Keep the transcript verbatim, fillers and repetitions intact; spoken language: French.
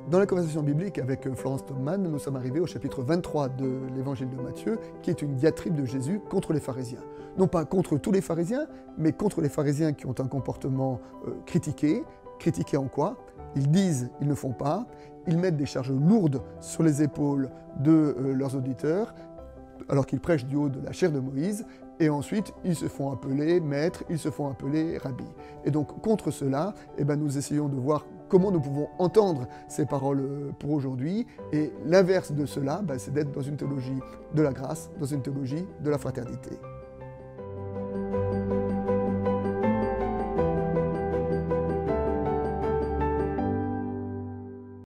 Dans la conversation biblique avec Florence Topman, nous sommes arrivés au chapitre vingt-trois de l'évangile de Matthieu, qui est une diatribe de Jésus contre les pharisiens. Non pas contre tous les pharisiens, mais contre les pharisiens qui ont un comportement euh, critiqué. Critiqué en quoi? Ils disent, ils ne font pas, ils mettent des charges lourdes sur les épaules de euh, leurs auditeurs, alors qu'ils prêchent du haut de la chair de Moïse, et ensuite ils se font appeler maîtres, ils se font appeler rabbis. Et donc contre cela, eh ben, nous essayons de voir comment nous pouvons entendre ces paroles pour aujourd'hui, et l'inverse de cela, ben, c'est d'être dans une théologie de la grâce, dans une théologie de la fraternité.